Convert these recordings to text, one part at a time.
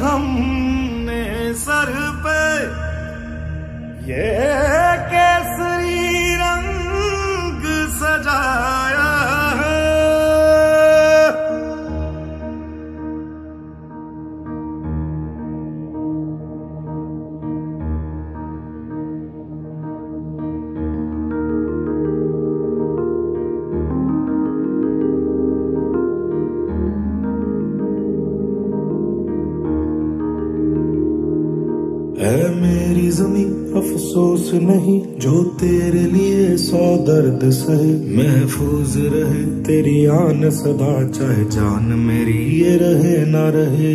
हमने सर पे ये केसरी रंग सजाया है। ऐ मेरी ज़मीं अफसोस नहीं जो तेरे लिए 100 दर्द सहे। महफूज रहे तेरी आन सदा चाहे जान मेरी ये रहे ना रहे।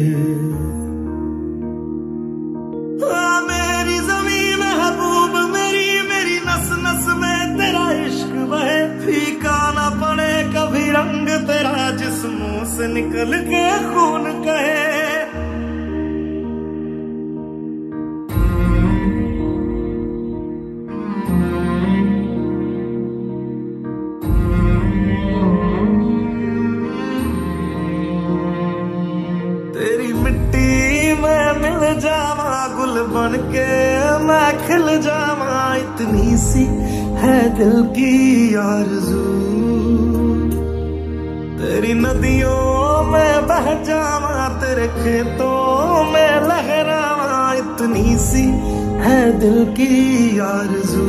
मेरी ज़मीं महबूब मेरी मेरी नस नस में तेरा इश्क बहे। फीका ना पड़े कभी रंग तेरा जिस मुंह से निकल के खून कहे। जावा गुल बन के मैं खिल जावा इतनी सी है दिल की आरज़ू। तेरी नदियों में बह जावा तेरे खेतों में लहरावा इतनी सी है दिल की आरज़ू।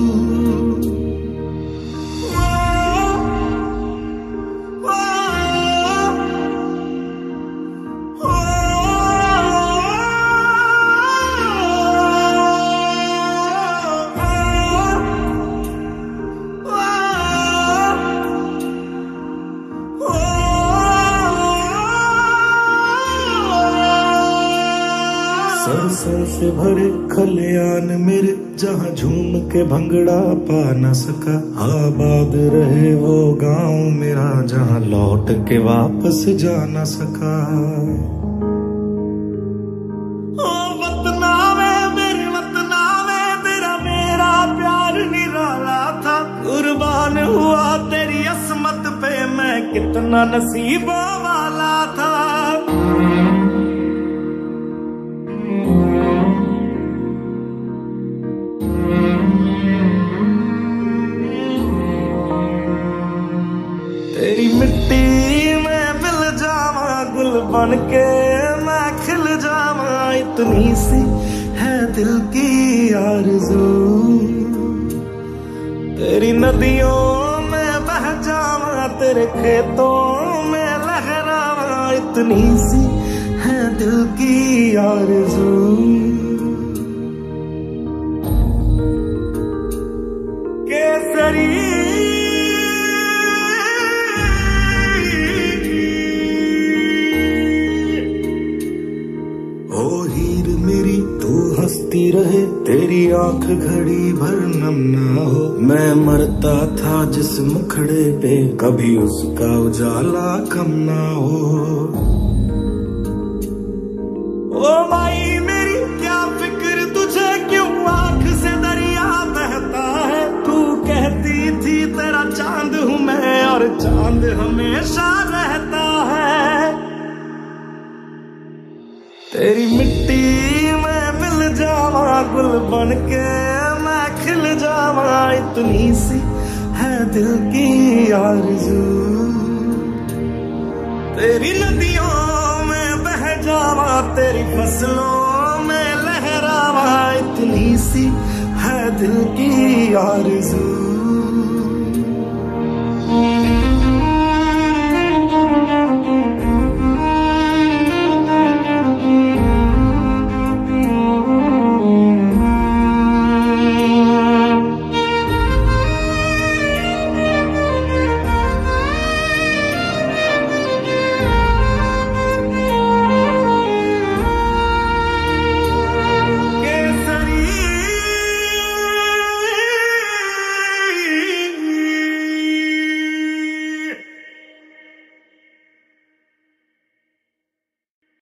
सर से भरे खलियान मेरे जहाँ झूम के भंगड़ा पा न सका। आबाद रहे वो गांव मेरा जहाँ लौट के वापस जा न सका। ओ वतना में मेरे वतना में तेरा मेरा प्यार निराला था। कुर्बान हुआ तेरी असमत पे मैं कितना नसीबों वाला था। तेरी मिट्टी में मिल जावा गुल बन के मैं खिल जावा इतनी सी है दिल की आरज़ू। तेरी नदियों में बह जावा तेरे खेतों में लहरावा इतनी सी है दिल की आरज़ू। केसरी हंसती रहे तेरी आंख घड़ी भर नम ना हो। मैं मरता था जिस मुखड़े पे कभी उसका उजाला कम ना हो। ओ माई मेरी क्या फिक्र तुझे क्यों आंख से दरिया बहता है। तू कहती थी तेरा चांद हूँ मैं और चांद हमेशा रहता है। तेरी मिट्टी में मिल जावा गुल बन के मैं खिल जावा इतनी सी है दिल की आरज़ू। तेरी नदियों में बह जावा तेरी फसलों में लहरावा इतनी सी है दिल की आरज़ू।